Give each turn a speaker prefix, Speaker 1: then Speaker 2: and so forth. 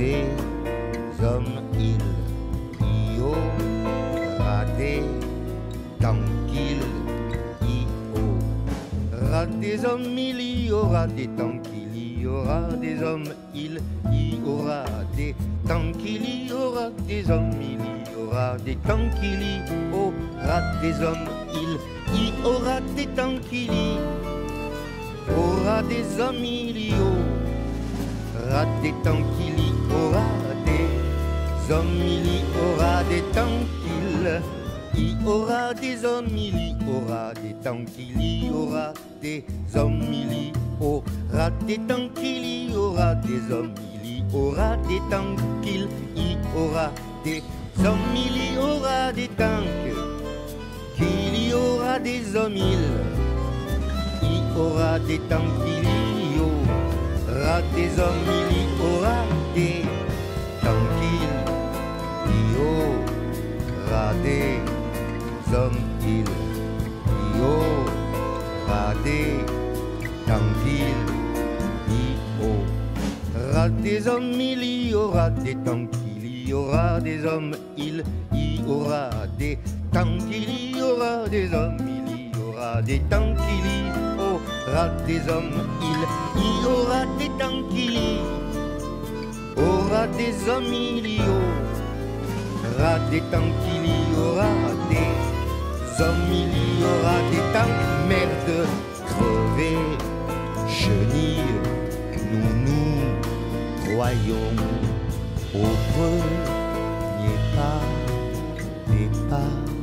Speaker 1: des hommes, il y aura des tranquilles, il y aura des hommes, il y aura des tranquilles, il y aura des hommes, il y aura des tranquilles, il y aura des hommes, il y aura des tranquilles, il y aura des hommes, il y aura des tranquilles, il y aura des hommes, il y aura des tranquilles, il y aura des hommes, il y aura des tranquilles, il y aura des hommes, il y aura des tranquilles, il y aura des hommes, il y aura des tranquilles, il y aura des hommes, il y aura des tranquilles, il y aura des hommes, il y aura des tanks, qu'il y aura des hommes, il y aura des tranquilles, il y aura des hommes, il y aura des tranquilles, il y aura des hommes, il y aura des tranquilles, il y aura des hommes, il y aura des tranquilles, il y aura des hommes, il y aura des tranquilles, il y aura des hommes, il y aura des tranquilles, il y aura des hommes, il y aura des tranquilles, il y aura des hommes, il y aura des tranquilles, il y aura des hommes, il y aura des tanks, merde, crevés, chenilles, nous croyons au premier pas, des pas.